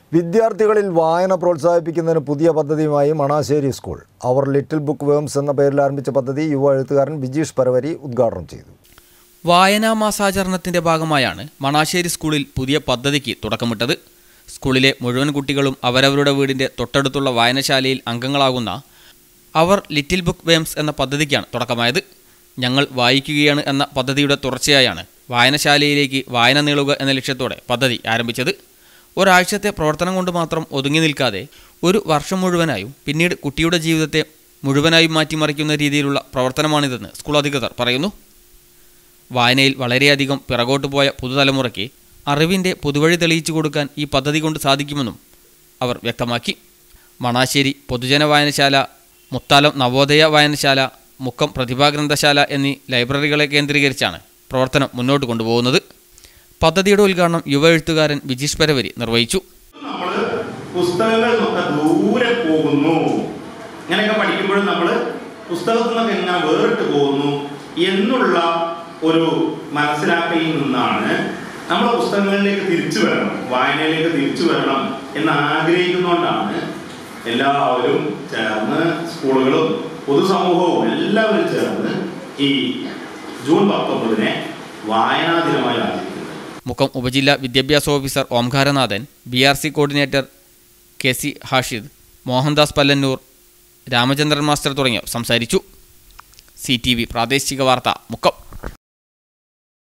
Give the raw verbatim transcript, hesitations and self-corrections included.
വിദ്യാർത്ഥികളിൽ വായന പ്രോത്സാഹിപ്പിക്കുന്നതിന് പുതിയ പദ്ധതിയുമായി Manassery school our little bookworms എന്ന പേരിൽ ആരംഭിച്ച പദ്ധതി യുവ എഴുത്തുകാരൻ വിജീഷ് പരവരി ഉദ്ഘാടനം ചെയ്തു. വായനാ മാസാചരണത്തിന്റെ ഭാഗമായാണ് മണാശ്ശേരി സ്കൂളിൽ പുതിയ പദ്ധതിക്ക് തുടക്കമിട്ടത്. സ്കൂളിലെ മുഴുവൻ കുട്ടികളും അവരവരുടെ വീടിന്റെ തൊട്ടടുത്തുള്ള വായനശാലയിൽ അംഗങ്ങളാകുന്ന അവർ ലിറ്റിൽ ബുക്ക് വേംസ് എന്ന പദ്ധതിക്കാണ് തുടക്കമായത്. ഞങ്ങൾ വായിക്കുകയാണ് എന്ന പദ്ധതിയുടെ തുടർച്ചയായാണ് വായനശാലയിലേക്ക് വായന നീളുക എന്ന ലക്ഷ്യത്തോടെ പദ്ധതി ആരംഭിച്ചത്. ഒരാഴ്ചത്തെ പ്രവർത്തനം കൊണ്ട് മാത്രം ഒതുങ്ങി നിൽക്കാതെ ഒരു വർഷം മുഴുവനായും പിന്നീട് കുട്ടിയുടെ ജീവിതത്തെ മുഴുവനായും മാറ്റിമറിക്കുന്ന രീതിയിലുള്ള പ്രവർത്തനമാണിതെന്ന് സ്കൂൾ അധികൃതർ പറയുന്നു. വായനയിൽ വളരെയധികം പിറകോട്ട് പോയ പുതുതലമുറയ്ക്ക് അറിവിൻ്റെ പുതുവഴി തെളിയിച്ചു കൊടുക്കാൻ ഈ പദ്ധതി കൊണ്ട് സാധിക്കുമെന്നും അവർ വ്യക്തമാക്കി. മണാശ്ശേരി പൊതുജന വായനശാല, മുത്താലം നവോദയ വായനശാല, മുക്കം പ്രതിഭാഗ്രന്ഥശാല എന്നീ ലൈബ്രറികളെ കേന്ദ്രീകരിച്ചാണ് പ്രവർത്തനം മുന്നോട്ട് കൊണ്ടുപോകുന്നത്. പദ്ധതിയുടെ ഉദ്ഘാടനം യുവ എഴുത്തുകാരൻ വിജീഷ് പരവരി നിർവഹിച്ചു. നമ്മൾ പുസ്തകങ്ങൾ നോക്കാൻ ദൂരെ പോകുന്നു, ഇങ്ങനെയൊക്കെ പഠിക്കുമ്പോഴും നമ്മൾ പുസ്തകത്തിൽ നിന്നൊക്കെ എങ്ങനെ വേറിട്ട് പോകുന്നു എന്നുള്ള ഒരു മനസ്സിലാക്കലിൽ നിന്നാണ് നമ്മൾ പുസ്തകങ്ങളിലേക്ക് തിരിച്ചു വരണം, വായനയിലേക്ക് തിരിച്ചു വരണം എന്ന് ആഗ്രഹിക്കുന്നതുകൊണ്ടാണ് എല്ലാവരും ചേർന്ന്, സ്കൂളുകളും പൊതുസമൂഹവും എല്ലാവരും ചേർന്ന് ഈ ജൂൺ പത്തൊമ്പതിനെ വായനാ ദിനമായി ആചരിക്കുന്നത്. മുക്കം ഉപജില്ലാ വിദ്യാഭ്യാസ officer Omkaranathan, B R C coordinator K C Hashid, Mohandas Pallannur, Ramachandran master തുടങ്ങിയവർ സംസാരിച്ചു. സി ടി വി പ്രാദേശിക വാർത്ത മുക്കം.